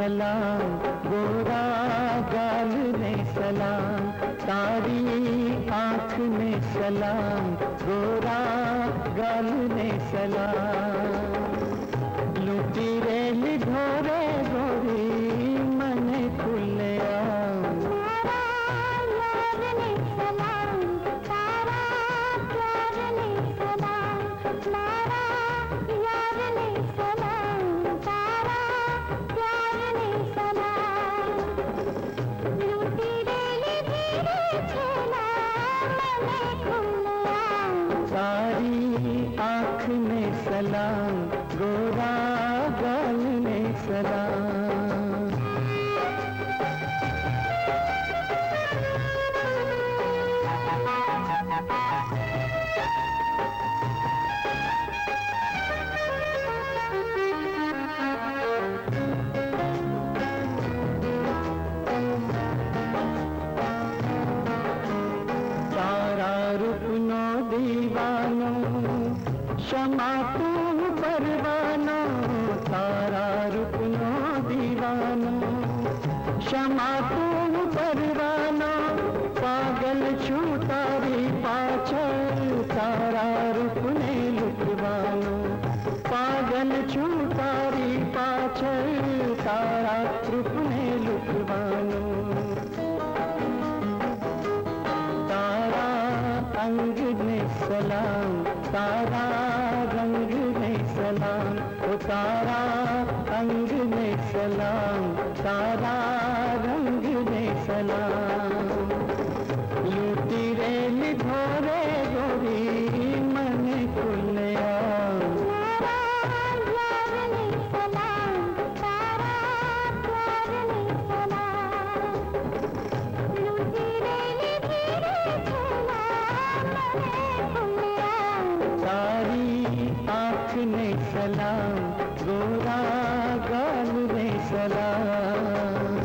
सलाम, गोरा गाल ने सलाम, तारी आँख ने सलाम, गोरा गाल ने सलाम। लूटी रेल ढोरे गोरी मन खुले आँख ने सलाम, गोरा गाल ने सलाम। तारा रुकनो दीवानो, क्षमा तू परवानो, तारा रुकनो दीवानो, क्षमा तू परवानो, पागल छू तारी पाछल, तारा रुकने लुटवानो, पागल छू तारी पाछल, तारा रुकने लुटवानो। तारा अंग ने सलाम, तारा रंग ने सलाम, ओ तारा अंग ने सलाम, तारा रंग ने सलाम। लूटी रेल ढोरे गोरी मन खुले आँख ने सलाम, गोरा गाल ने सलाम।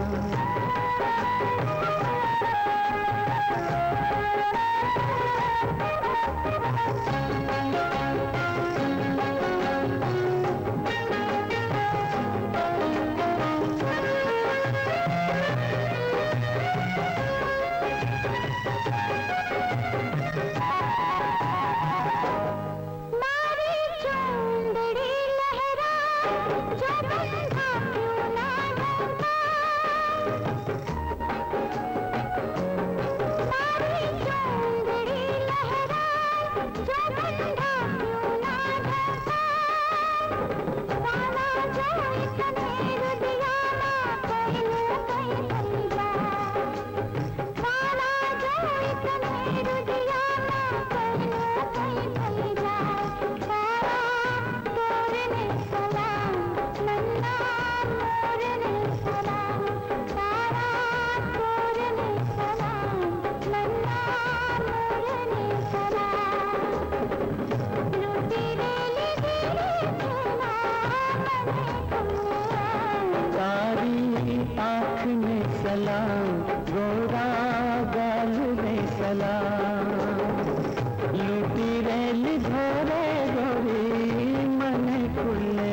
आँख ने सलाम, गोरा गाल ने सलाम। लूटी रेल ढोरे गोरी मन खुले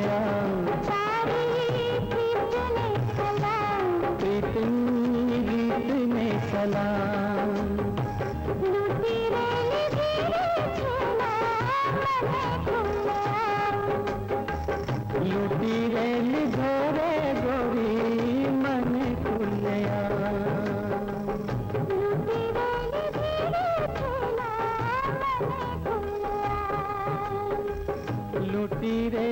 प्रीतनी गीत ने सलाम। लूटी रेल लूटी रेल ढोरे गोरी मन खुले लूटी रे